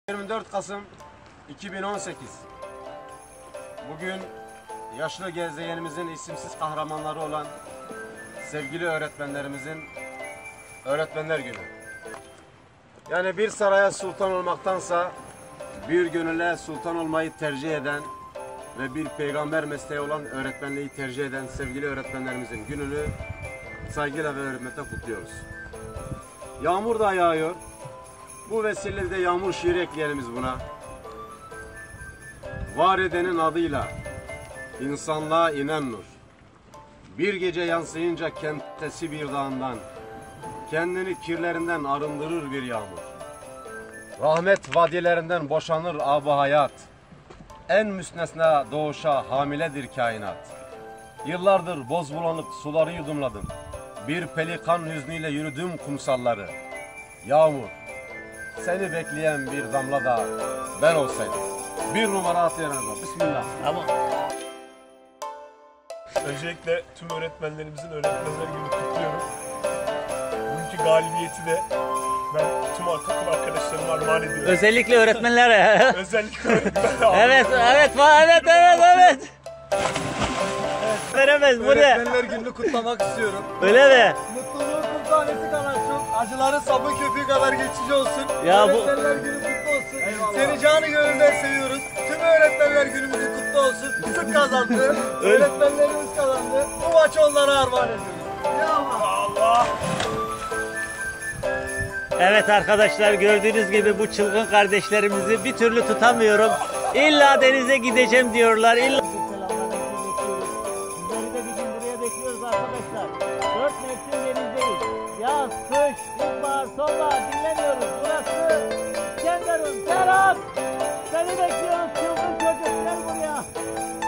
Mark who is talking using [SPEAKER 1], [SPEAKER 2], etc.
[SPEAKER 1] 24 Kasım 2018. Bugün yaşlı gezegenimizin isimsiz kahramanları olan sevgili öğretmenlerimizin Öğretmenler Günü. Yani bir saraya sultan olmaktansa bir gönüle sultan olmayı tercih eden ve bir peygamber mesleği olan öğretmenliği tercih eden sevgili öğretmenlerimizin gününü saygıyla ve hürmetle kutluyoruz. Yağmur da yağıyor. Bu vesileyle de yağmur şiiri ekleyelim biz buna. Var edenin adıyla insanlığa inen nur. Bir gece yansıyınca kentesi bir dağından, kendini kirlerinden arındırır bir yağmur. Rahmet vadilerinden boşanır ab-ı hayat. En müstesna doğuşa hamiledir kainat. Yıllardır boz bulanık suları yudumladım. Bir pelikan hüznüyle yürüdüm kumsalları. Yağmur, seni bekleyen bir damla da ben olsaydım. Bir numara atlayalım. Bismillah.
[SPEAKER 2] Tamam.
[SPEAKER 3] Öncelikle tüm öğretmenlerimizin Öğretmenler Günü kutluyorum. Bugünkü galibiyeti de ben tüm takım arkadaşlarıma armağan ediyorum.
[SPEAKER 2] Özellikle öğretmenlere.
[SPEAKER 3] Özellikle öğretmenlere.
[SPEAKER 2] Evet. Veremez buraya.
[SPEAKER 4] Öğretmenler Günü'nü kutlamak istiyorum.
[SPEAKER 2] Öyle mi?
[SPEAKER 4] Mutluluğun kum tanesi kadar çok, acıların sabun köpüğü kadar geçici olsun.
[SPEAKER 2] Ya bu-
[SPEAKER 4] Öğretmenler Günü kutlu olsun. Seni canı gönülden seviyoruz. Tüm öğretmenler günümüzü kutlu olsun. Sık kazandı. Öğretmenlerimiz kazandı. Bu maçı onlara armağan ediyoruz. Ya Allah.
[SPEAKER 2] Evet arkadaşlar, gördüğünüz gibi bu çılgın kardeşlerimizi bir türlü tutamıyorum. İlla denize gideceğim diyorlar. İlla... Sizleri de bir gün buraya bekliyoruz arkadaşlar. 4 mevsim denizdeyiz. Yaz, kış, ilkbahar, sonbahar dinlemiyoruz. Burası İskenderun, Serhat. Seni bekliyoruz çılgın çocuk. Gel buraya.